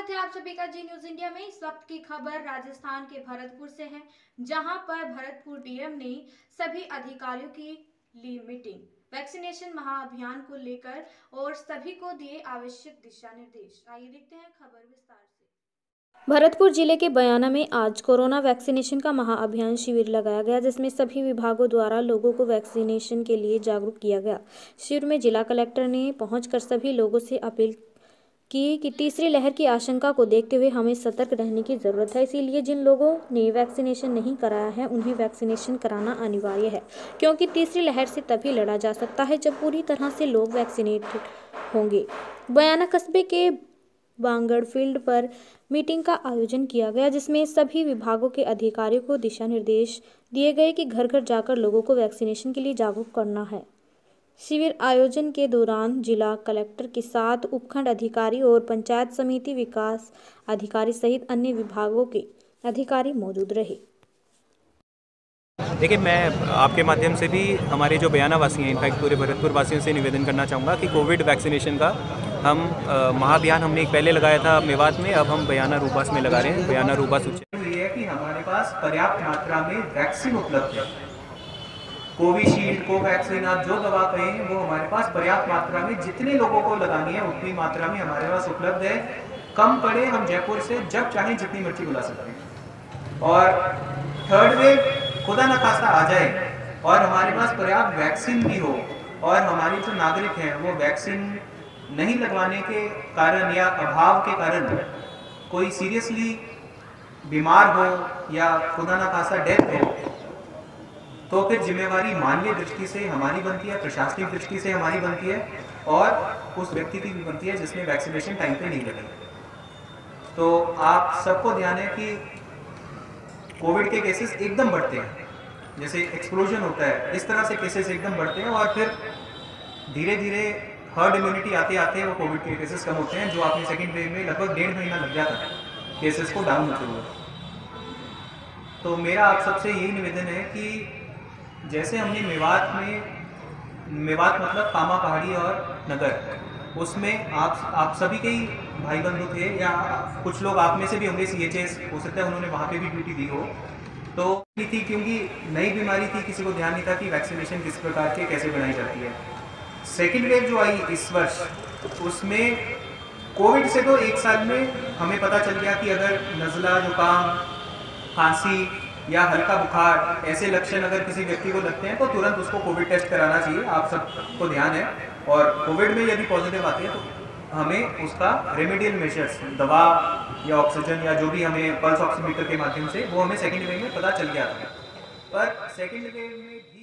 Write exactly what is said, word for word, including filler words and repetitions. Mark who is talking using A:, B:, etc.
A: स्वागत है आप सभी का जी न्यूज इंडिया में। इस वक्त की खबर राजस्थान के भरतपुर से है, जहां पर भरतपुर डीएम ने सभी अधिकारियों की ली मीटिंग, वैक्सीनेशन महाअभियान को लेकर और सभी को दिए आवश्यक दिशा निर्देश। आइए देखते हैं खबर विस्तार से। भरतपुर जिले के बयाना में आज कोरोना वैक्सीनेशन का महाअभियान शिविर लगाया गया, जिसमें सभी विभागों द्वारा लोगों को वैक्सीनेशन के लिए जागरूक किया गया। शिविर में जिला कलेक्टर ने पहुंचकर सभी लोगों से अपील की कि तीसरी लहर की आशंका को देखते हुए हमें सतर्क रहने की जरूरत है। इसीलिए जिन लोगों ने वैक्सीनेशन नहीं कराया है उन्हें वैक्सीनेशन कराना अनिवार्य है, क्योंकि तीसरी लहर से तभी लड़ा जा सकता है जब पूरी तरह से लोग वैक्सीनेटेड होंगे। बयाना कस्बे के बांगड़ फील्ड पर मीटिंग का आयोजन किया गया, जिसमें सभी विभागों के अधिकारियों को दिशा निर्देश दिए गए कि घर घर जाकर लोगों को वैक्सीनेशन के लिए जागरूक करना है। शिविर आयोजन के दौरान जिला कलेक्टर के साथ उपखंड अधिकारी और पंचायत समिति विकास अधिकारी सहित अन्य विभागों के अधिकारी मौजूद रहे।
B: देखिए, मैं आपके माध्यम से भी हमारे जो बयाना वासी हैं, इनफैक्ट पूरे भरतपुर वासियों से निवेदन करना चाहूँगा कि कोविड वैक्सीनेशन का हम महाअभियान हमने एक पहले लगाया था मेवात में, अब हम बयाना रूपास में लगा रहे हैं। बयाना रूपास
C: ये है कि हमारे पास पर्याप्त मात्रा में वैक्सीन उपलब्ध है। कोविशील्ड, कोवैक्सीन, आप जो दवा कहें वो हमारे पास पर्याप्त मात्रा में, जितने लोगों को लगानी है उतनी मात्रा में हमारे पास उपलब्ध है। कम पड़े हम जयपुर से जब चाहें जितनी मर्जी बुला सकते हैं। और थर्ड वेव खुदा न खास्ता आ जाए और हमारे पास पर्याप्त वैक्सीन भी हो और हमारे जो नागरिक हैं वो वैक्सीन नहीं लगवाने के कारण या अभाव के कारण कोई सीरियसली बीमार हो या खुदा न खास्ता डेथ हो, तो फिर जिम्मेवारी मानवीय दृष्टि से हमारी बनती है, प्रशासनिक दृष्टि से हमारी बनती है और उस व्यक्ति की भी बनती है जिसने वैक्सीनेशन टाइम पे नहीं लगी। तो आप सबको ध्यान है कि कोविड के केसेस एकदम बढ़ते हैं, जैसे एक्सप्लोजन होता है इस तरह से केसेस एकदम बढ़ते हैं और फिर धीरे धीरे हर्ड इम्यूनिटी आते आते वो कोविड के केसेस कम होते हैं, जो आपने सेकेंड वेव में लगभग डेढ़ महीना लग जाता है केसेस को डाउन होते हुए। तो मेरा आप सबसे यही निवेदन है कि जैसे हमने मेवात में, मेवात मतलब कामा पहाड़ी और नगर, उसमें आप आप सभी के ही भाई बंधु थे या कुछ लोग आप में से भी होंगे, सी एच एस हो सकता है उन्होंने वहाँ पे भी ड्यूटी दी हो, तो थी क्योंकि नई बीमारी थी, किसी को ध्यान नहीं था कि वैक्सीनेशन किस प्रकार के कैसे बनाई जाती है। सेकेंड वेव जो आई इस वर्ष, उसमें कोविड से तो एक साल में हमें पता चल गया कि अगर नज़ला, जुकाम, खांसी या हल्का बुखार ऐसे लक्षण अगर किसी व्यक्ति को लगते हैं तो तुरंत उसको कोविड टेस्ट कराना चाहिए। आप सबको ध्यान है। और कोविड में यदि पॉजिटिव आती है तो हमें उसका रेमेडियल मेजर्स, दवा या ऑक्सीजन या जो भी हमें पल्स ऑक्सीमीटर के माध्यम से, वो हमें सेकेंड वेव में पता चल गया था। पर सेकेंड वेव में भी